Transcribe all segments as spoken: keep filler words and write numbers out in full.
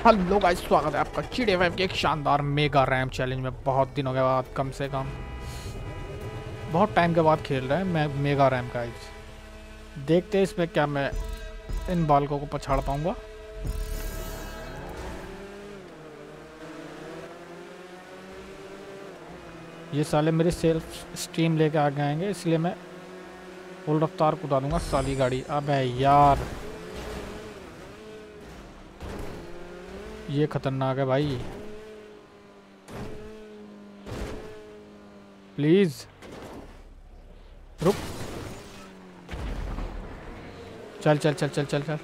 Hello guys, स्वागत है आपका जी डी फाइव के एक शानदार मेगा रैम चैलेंज में। बहुत दिनों के बाद, कम से कम बहुत टाइम के बाद खेल रहे हैं मैं मेगा रैम गाइस। देखते हैं इसमें क्या मैं इन बालकों को पछाड़ पाऊंगा। ये साले मेरी सेल्फ स्ट्रीम लेके आगे आएंगे, इसलिए मैं फुल रफ्तार कुदा दूंगा साली गाड़ी। अबे यार, ये खतरनाक है भाई। प्लीज रुक। चल चल चल चल चल चल।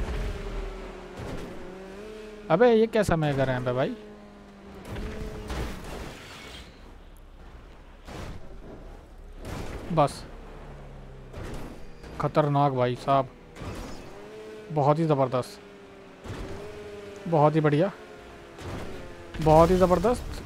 अबे ये कैसा मेगा रैम है भाई। बस खतरनाक भाई साहब, बहुत ही ज़बरदस्त, बहुत ही बढ़िया, बहुत ही ज़बरदस्त।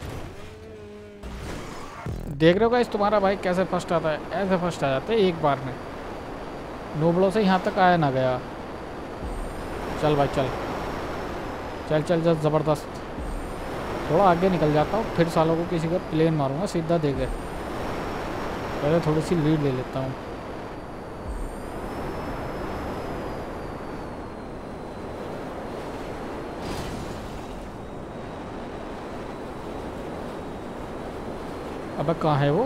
देख रहे हो गाइस, तुम्हारा भाई कैसे फर्स्ट आता है। ऐसे फर्स्ट आ जाते हैं एक बार में, नोबलों से यहाँ तक आया ना गया। चल भाई चल चल चल चल, ज़बरदस्त। थोड़ा आगे निकल जाता हूँ, फिर सालों को किसी का प्लेन मारूंगा सीधा दे के। पहले थोड़ी सी लीड ले लेता हूँ। अबे कहाँ है वो।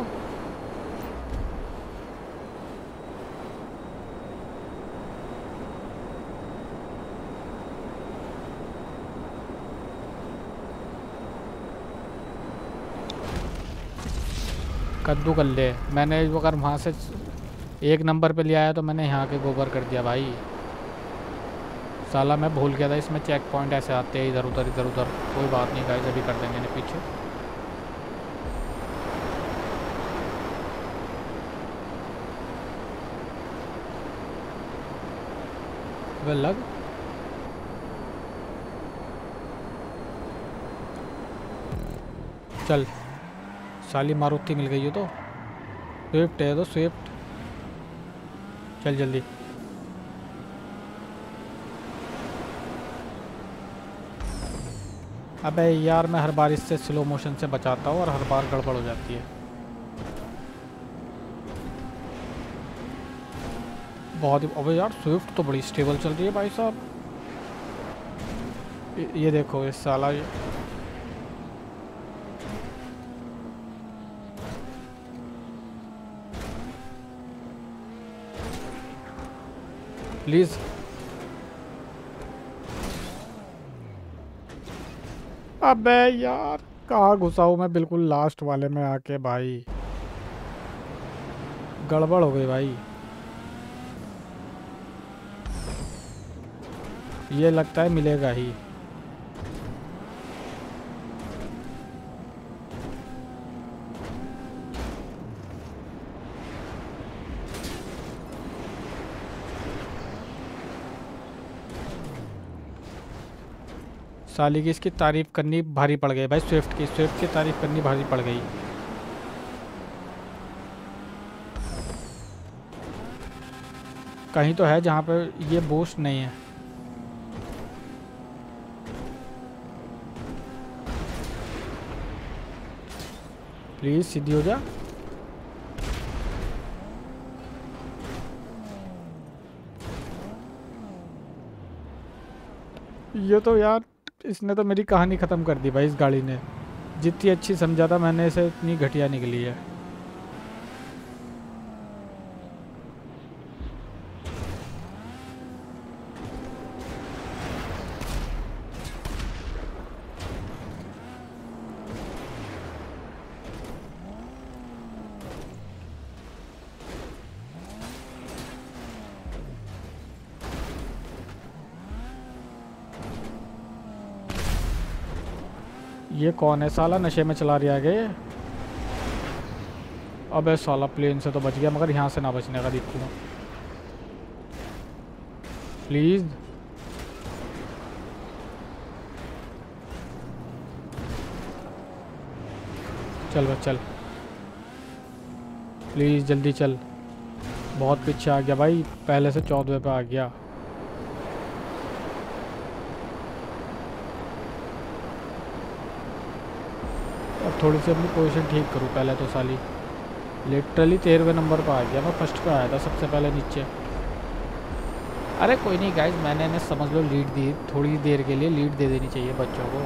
कद्दू कर ले। मैंने अगर वहाँ से एक नंबर पे ले आया तो मैंने यहाँ के गोबर कर दिया भाई। साला मैं भूल गया था इसमें चेक पॉइंट ऐसे आते हैं इधर उधर इधर उधर। कोई बात नहीं गाइस, अभी कर देंगे इन्हें पीछे। वे लग चल। साली मारुति मिल गई हो तो। स्विफ्ट है तो स्विफ्ट। चल जल्दी। अबे यार, मैं हर बार इससे स्लो मोशन से बचाता हूँ और हर बार गड़बड़ हो जाती है। बहुत ही। अबे यार, स्विफ्ट तो बड़ी स्टेबल चल रही है भाई साहब। ये देखो इस साला। प्लीज अबे यार, कहाँ घुसा हूँ मैं बिल्कुल लास्ट वाले में आके भाई। गड़बड़ हो गई भाई। ये लगता है मिलेगा ही। साली की इसकी तारीफ करनी भारी पड़ गई भाई। स्विफ्ट की स्विफ्ट की तारीफ करनी भारी पड़ गई। कहीं तो है जहाँ पे ये बूस्ट नहीं है। प्लीज सीधी हो जा। ये तो यार, इसने तो मेरी कहानी ख़त्म कर दी भाई। इस गाड़ी ने जितनी अच्छी समझा था मैंने इसे, इतनी घटिया निकली है। ये कौन है साला, नशे में चला रहा है ये। अबे साला प्लेन से तो बच गया, मगर यहाँ से ना बचने का दिखूँगा। प्लीज़ चल बस चल, प्लीज़ जल्दी चल। बहुत पीछे आ गया भाई, पहले से चौदहवें पे आ गया। थोड़ी सी अपनी पोजीशन ठीक करूँ पहले तो साली। लिटरली तेरहवें नंबर पर आ गया मैं, फर्स्ट पे आया था सबसे पहले नीचे। अरे कोई नहीं गाइज, मैंने इन्हें समझ लो लीड दी, थोड़ी देर के लिए लीड दे देनी चाहिए बच्चों को।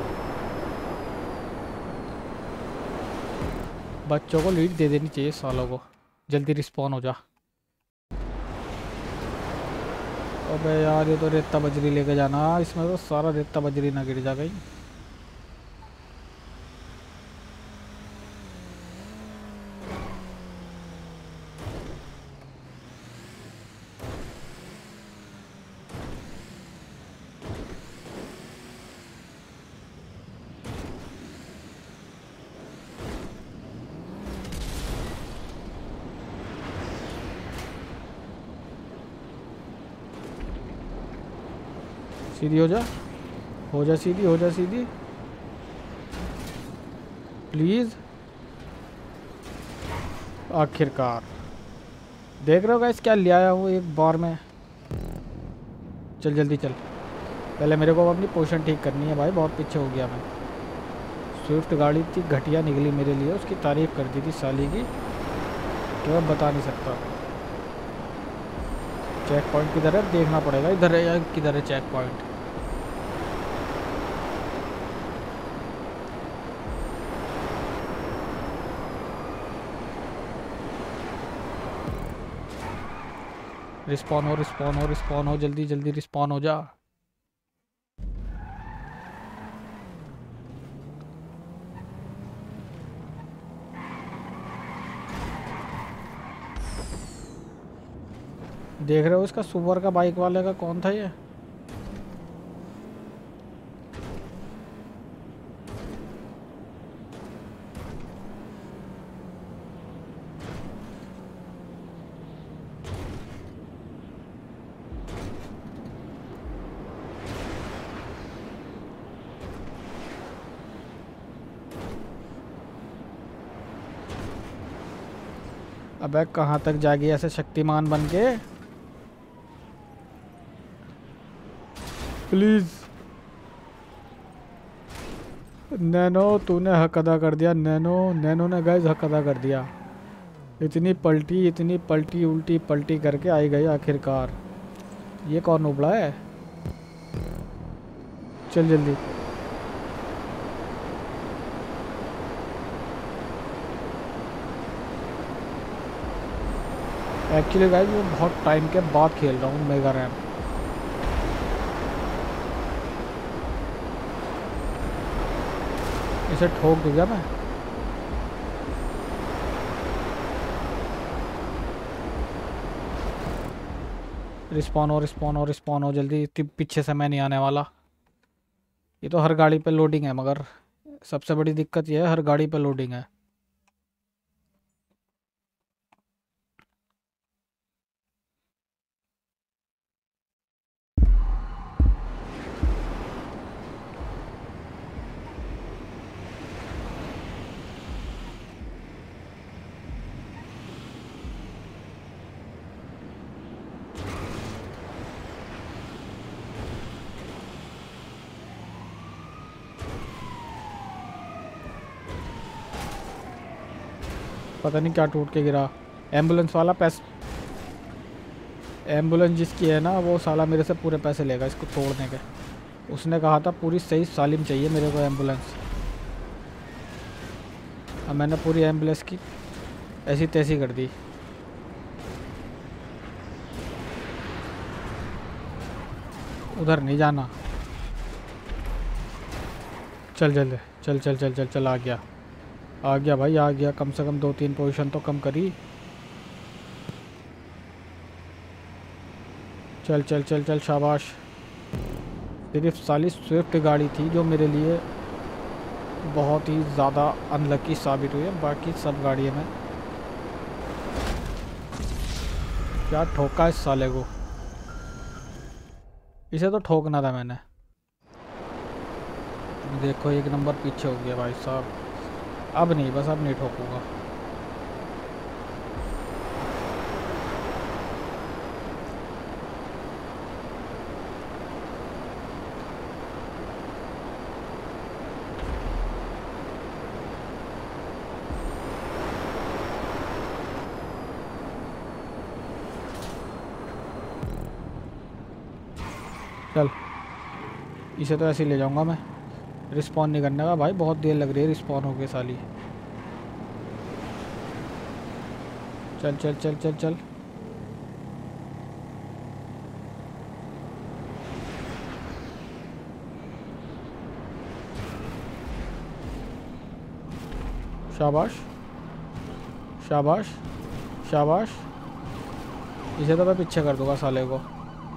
बच्चों को लीड दे देनी चाहिए सालों को। जल्दी रिस्पॉन हो जा। अबे यार ये तो रेता बजरी लेके जाना, इसमें तो सारा रेता बजरी ना गिर जा गई। सीधी हो जा, हो जा सीधी, हो जा सीधी प्लीज़। आखिरकार देख रहे हो गाइस क्या ले आया हूँ एक बार में। चल जल्दी चल, पहले मेरे को अपनी पोजीशन ठीक करनी है भाई, बहुत पीछे हो गया मैं। स्विफ्ट गाड़ी इतनी घटिया निकली मेरे लिए, उसकी तारीफ़ कर दी थी साली की कि मैं बता नहीं सकता। चेक पॉइंट किधर है देखना पड़ेगा, इधर है या किधर है चेक पॉइंट। रिस्पॉन हो, रिस्पॉन हो, रिस्पॉन हो, जल्दी जल्दी रिस्पॉन हो जा। देख रहे हो इसका सुपर का बाइक वाले का कौन था ये। अबे कहाँ तक जाएगी ऐसे शक्तिमान बन के। प्लीज नैनो, तूने हक अदा कर दिया। नैनो नैनो ने गाइस हक अदा कर दिया। इतनी पलटी इतनी पलटी उल्टी पलटी करके आई गई आखिरकार। ये कौन उबड़ा है। चल जल्दी। एक्चुअली गाइस मैं बहुत टाइम के बाद खेल रहा हूँ मेगा रैम। इसे ठोक दूँ क्या मैं। रिस्पॉन हो, रिस्पॉन हो, रिस्पॉन हो जल्दी, इतनी पीछे से मैं नहीं आने वाला। ये तो हर गाड़ी पे लोडिंग है, मगर सबसे बड़ी दिक्कत ये है हर गाड़ी पे लोडिंग है। पता नहीं क्या टूट के गिरा। एम्बुलेंस वाला पैस एम्बुलेंस जिसकी है ना वो साला मेरे से पूरे पैसे लेगा इसको तोड़ने के। उसने कहा था पूरी सही सालिम चाहिए मेरे को एम्बुलेंस। अब मैंने पूरी एम्बुलेंस की ऐसी तैसी कर दी। उधर नहीं जाना। चल जल्दी चल चल चल चल चल आ गया आ गया भाई आ गया। कम से कम दो तीन पोजीशन तो कम करी। चल चल चल चल शाबाश। सिर्फ साली स्विफ्ट गाड़ी थी जो मेरे लिए बहुत ही ज़्यादा अनलकी साबित हुई है। बाकी सब गाड़ियों में क्या ठोका इस साले को। इसे तो ठोकना था मैंने। देखो एक नंबर पीछे हो गया भाई साहब। अब नहीं, बस अब नहीं ठोकूंगा। चल इसे तो ऐसे ही ले जाऊंगा मैं। रिस्पॉन नहीं करने का भाई, बहुत देर लग रही है रिस्पॉन होके साली। चल चल चल चल चल। शाबाश शाबाश शाबाश। इसे तो मैं पीछे कर दूंगा साले को।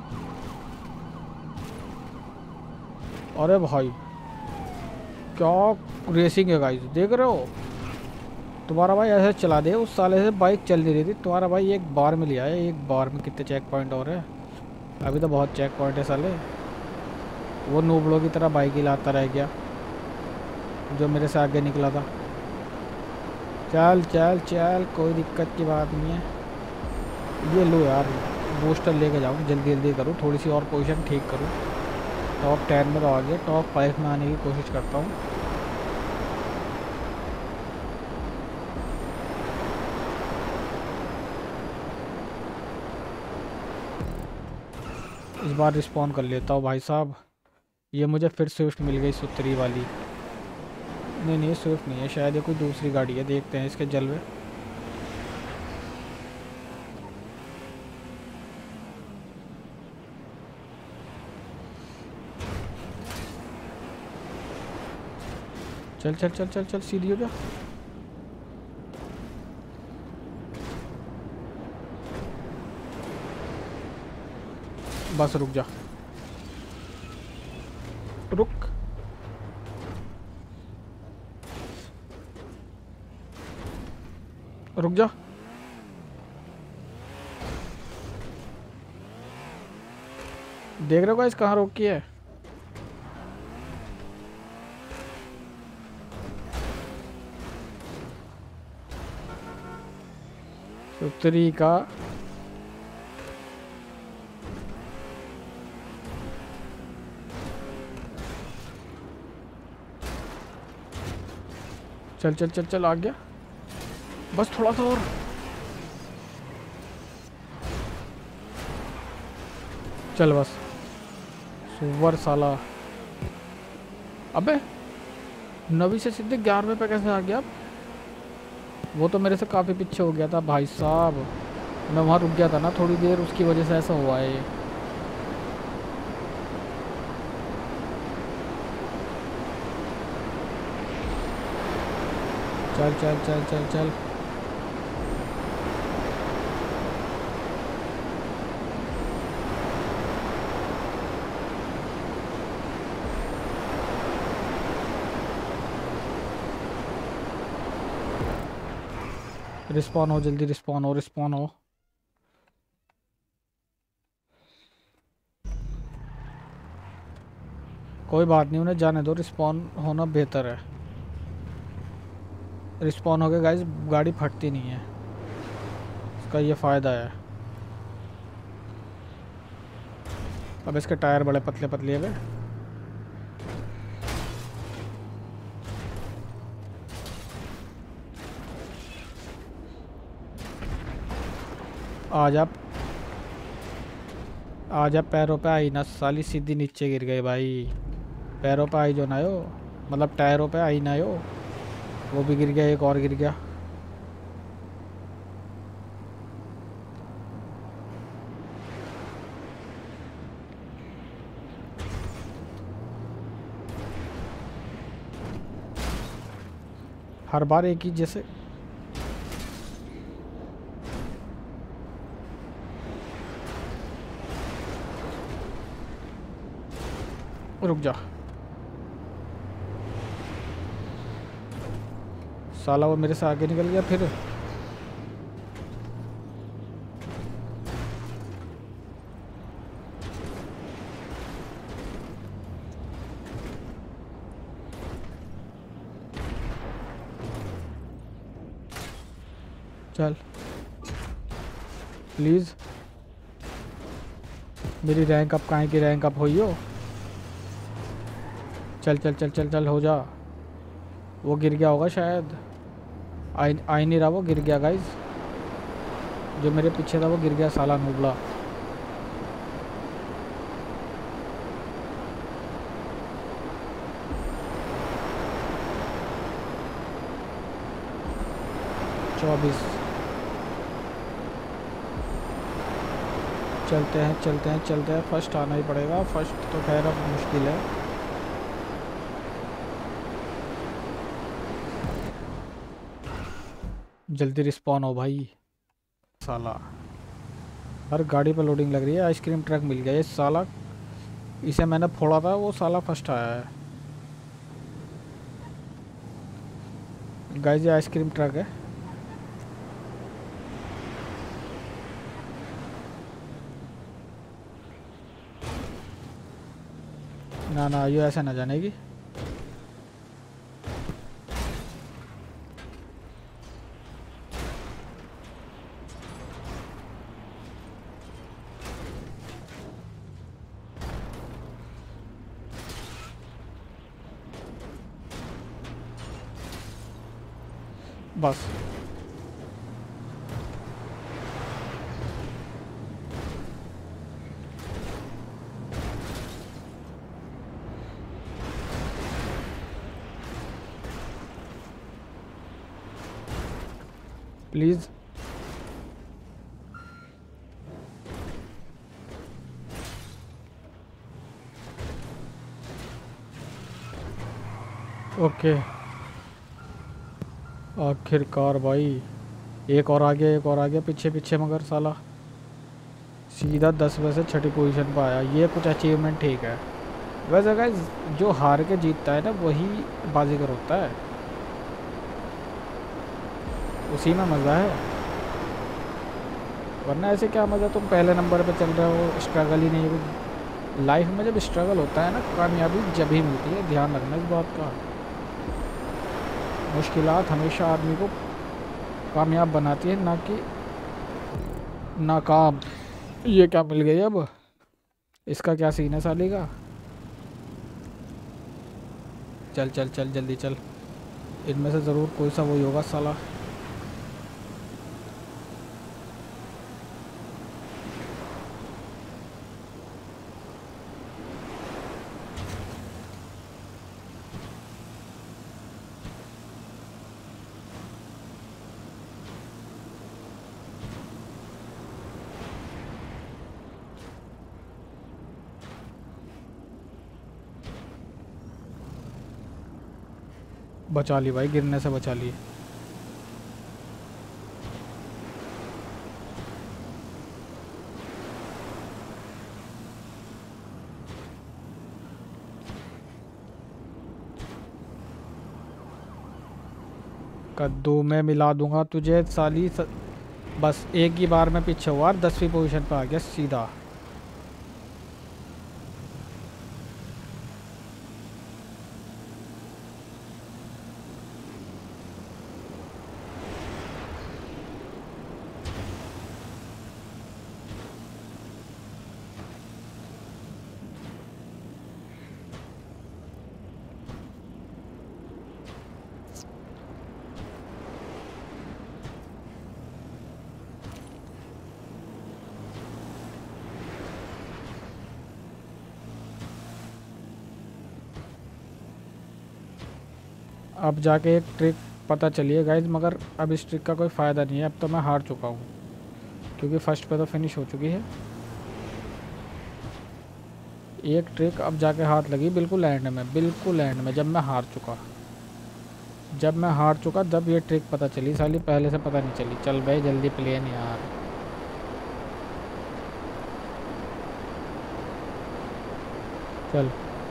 अरे भाई क्या रेसिंग है गाइस, देख रहे हो? तुम्हारा भाई ऐसे चला दे, उस साले से बाइक चल नहीं रही थी। तुम्हारा भाई एक बार में लिया है, एक बार में। कितने चेक पॉइंट और है? अभी तो बहुत चेक पॉइंट है साले। वो नूबड़ों की तरह बाइक ही लाता रह गया जो मेरे से आगे निकला था। चल चल चल, कोई दिक्कत की बात नहीं है। ये लो यार, बूस्टर लेके जाऊँ, जल्दी जल्दी करूँ, थोड़ी सी और पोजीशन ठीक करूँ। टॉप टेन में तो आ गया, टॉप फाइव में आने की कोशिश करता हूँ। इस बार रिस्पॉन्ड कर लेता हूँ भाई साहब। ये मुझे फिर स्विफ्ट मिल गई, सुतरी वाली। नहीं नहीं, स्विफ्ट नहीं है शायद, ये कोई दूसरी गाड़ी है। देखते हैं इसके जलवे। चल चल चल चल चल, सीधी हो जा। बस रुक जा, रुक। रुक जा। देख रहे हो गाइस कहाँ रोकी है? उत्तरी का चल चल चल चल, आ गया। बस थोड़ा सा और। चल बस। सुवर साला। अबे नवी से सीधे ग्यारहवें पे कैसे आ गया? वो तो मेरे से काफ़ी पीछे हो गया था भाई साहब। मैं वहाँ रुक गया था ना थोड़ी देर, उसकी वजह से ऐसा हुआ है। चल चल चल चल चल। रिस्पॉन हो, जल्दी रिस्पॉन हो, रिस्पॉन हो। कोई बात नहीं, उन्हें जाने दो, रिस्पॉन होना बेहतर है। रिस्पॉन हो गए गाइस, गाड़ी फटती नहीं है, इसका ये फ़ायदा है। अब इसके टायर बड़े पतले पतले है। आ जा, आ जा। पैरों पे आई ना साली, सीधी नीचे गिर गए भाई। पैरों पे आई जो ना हो, मतलब टायरों पे आई ना हो। वो भी गिर गया, एक और गिर गया। हर बार एक ही जैसे। रुक जा साला, वो मेरे से आगे निकल गया फिर। चल प्लीज़, मेरी रैंक अप कहाँ की रैंक अप हुई हो? चल चल चल चल चल, हो जा। वो गिर गया होगा शायद, आई आई नहीं रहा, वो गिर गया गाइस। जो मेरे पीछे था वो गिर गया साला नूबड़ा। चौबीस। चलते हैं चलते हैं चलते हैं, फर्स्ट आना ही पड़ेगा। फर्स्ट तो खैर अब मुश्किल है। जल्दी रिस्पॉन हो भाई साला। हर गाड़ी पर लोडिंग लग रही है। आइसक्रीम ट्रक मिल गया। ये साला, इसे मैंने फोड़ा था, वो साला फर्स्ट आया है। गाइस ये आइसक्रीम ट्रक है। ना ना ये ऐसे ना जानेगी। बस प्लीज़। ओके आखिरकार भाई। एक और आ गया, एक और आ गया पीछे पीछे, मगर साला सीधा दस में से छठी पोजीशन पर आया। ये कुछ अचीवमेंट ठीक है। वैसे गाइस जो हार के जीतता है ना वही बाजीगर होता है, उसी में मज़ा है। वरना ऐसे क्या मज़ा, तुम पहले नंबर पे चल रहे हो, स्ट्रगल ही नहीं है। लाइफ में जब स्ट्रगल होता है ना, कामयाबी जब ही मिलती है। ध्यान रखना इस बात का। मुश्किलात हमेशा आदमी को कामयाब बनाती है, ना कि नाकाम। ये क्या मिल गई अब? इसका क्या सीन है साली का? चल चल चल जल्दी चल। इनमें से ज़रूर कोई सा वही होगा साला। बचा ली भाई, गिरने से बचा ली। कद्दू में मिला दूंगा तुझे साली स... बस एक ही बार में पीछे हुआ, दसवीं पोजीशन पे आ गया सीधा। अब जाके एक ट्रिक पता चली है गाइज, मगर अब इस ट्रिक का कोई फ़ायदा नहीं है। अब तो मैं हार चुका हूँ, क्योंकि फर्स्ट पे तो फिनिश हो चुकी है। एक ट्रिक अब जाके हाथ लगी बिल्कुल एंड में, बिल्कुल एंड में, जब मैं हार चुका। जब मैं हार चुका तब ये ट्रिक पता चली साली, पहले से पता नहीं चली। चल भाई जल्दी प्लेन यार। चल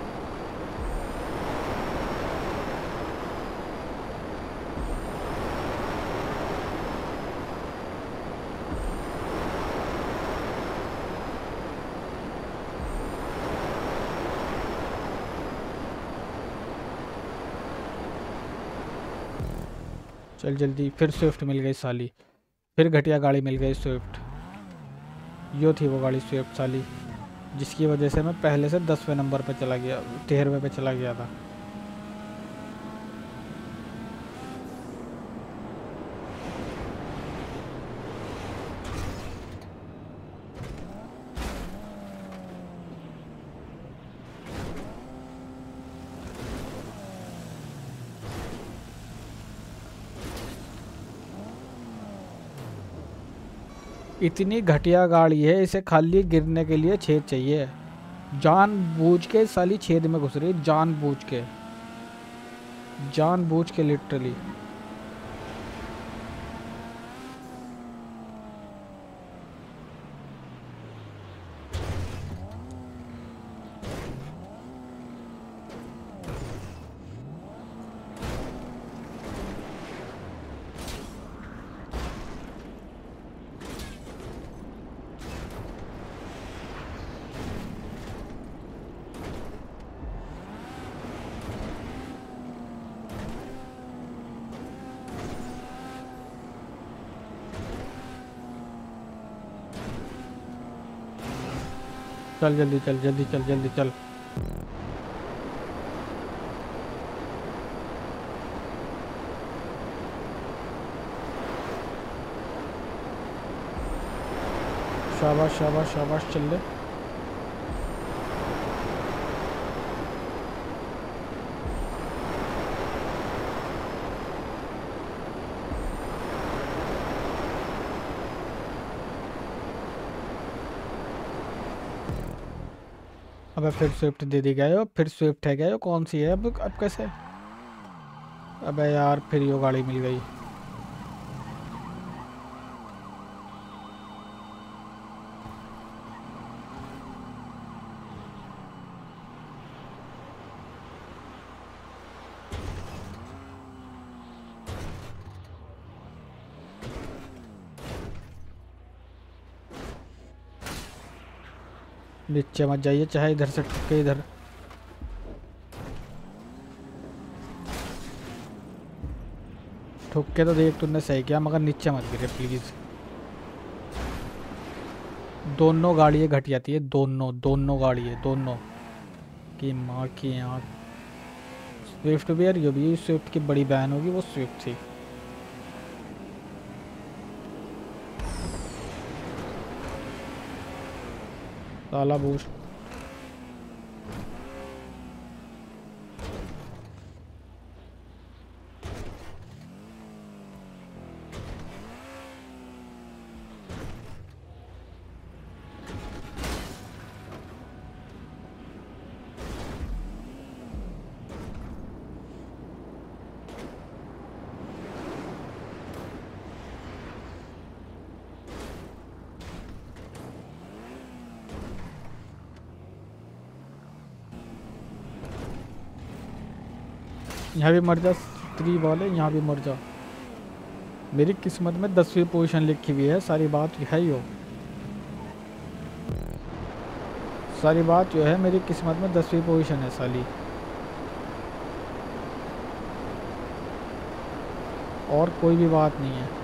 चल जल्दी। फिर स्विफ्ट मिल गई साली, फिर घटिया गाड़ी मिल गई स्विफ्ट। यो थी वो गाड़ी स्विफ्ट साली, जिसकी वजह से मैं पहले से दसवें नंबर पे चला गया, तेरहवें पे चला गया था। इतनी घटिया गाड़ी है, इसे खाली गिरने के लिए छेद चाहिए। जानबूझ के साली छेद में घुस रही है, जानबूझ के, जानबूझ के लिटरली। चल जल्दी चल, जल्दी चल, जल्दी चल। शाबाश शाबाश शाबाश, चल ले। अबे फिर स्विफ्ट दे दी गए हो, फिर स्विफ्ट है क्या? ये कौन सी है अब अब कैसे? अबे यार फिर यो गाड़ी मिल गई। नीचे मत जाइए, चाहे इधर से ठुक के इधर। ठुक के तो देख, तूने सही किया, मगर नीचे मत गिरे प्लीज। दोनों गाड़ियाँ घटिया थी, दोनों दोनों गाड़ियाँ दोनों की माँ की आँख। स्विफ्ट भी यार, ये भी स्विफ्ट की बड़ी बहन होगी, वो स्विफ्ट थी। साला बूस्ट। यहाँ भी मर जा स्त्री वाले, यहाँ भी मर जा। मेरी किस्मत में दसवीं पोजीशन लिखी हुई है, सारी बात है ही हो। सारी बात जो है, मेरी किस्मत में दसवीं पोजीशन है साली। और कोई भी बात नहीं है।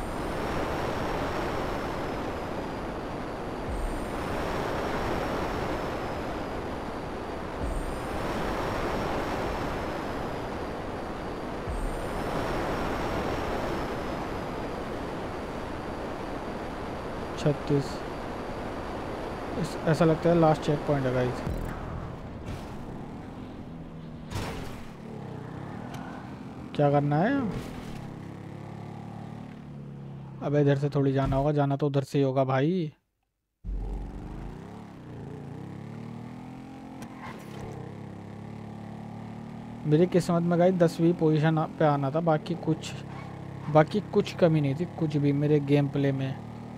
छत्तीस, ऐसा लगता है लास्ट चेक पॉइंट है गाइस। क्या करना है? अबे इधर से थोड़ी जाना होगा, जाना तो उधर से ही होगा भाई। मेरी किस्मत में गाइस दसवीं पोजीशन पे आना था, बाकी कुछ बाकी कुछ कमी नहीं थी, कुछ भी मेरे गेम प्ले में।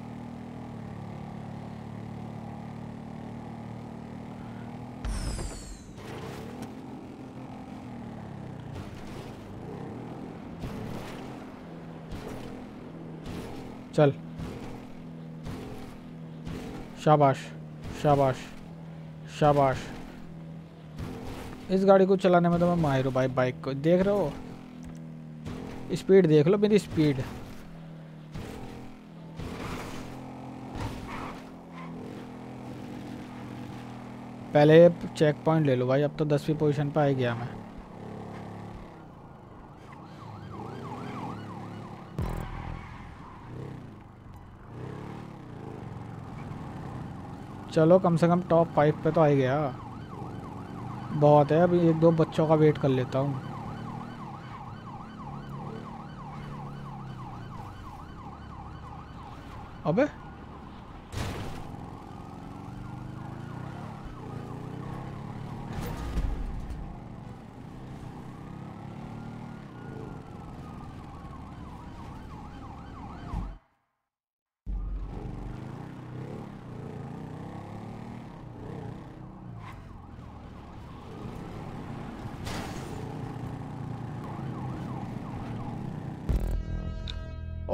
चल शाबाश शाबाश शाबाश। इस गाड़ी को चलाने में तो मैं माहिर हूँ भाई। बाइक को देख रहे हो, स्पीड देख लो मेरी स्पीड। पहले चेक पॉइंट ले लो भाई, अब तो दसवीं पोजीशन पे आ गया मैं। चलो कम से कम टॉप फाइव पे तो आ ही गया, बहुत है। अभी एक दो बच्चों का वेट कर लेता हूँ। अबे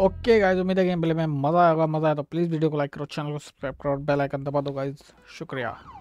ओके गाइस, उम्मीद है गेम प्ले में मज़ा आएगा। मज़ा आया तो प्लीज़ वीडियो को लाइक करो, चैनल को सब्सक्राइब करो और बेल आइकन दबा दो गाइस। शुक्रिया।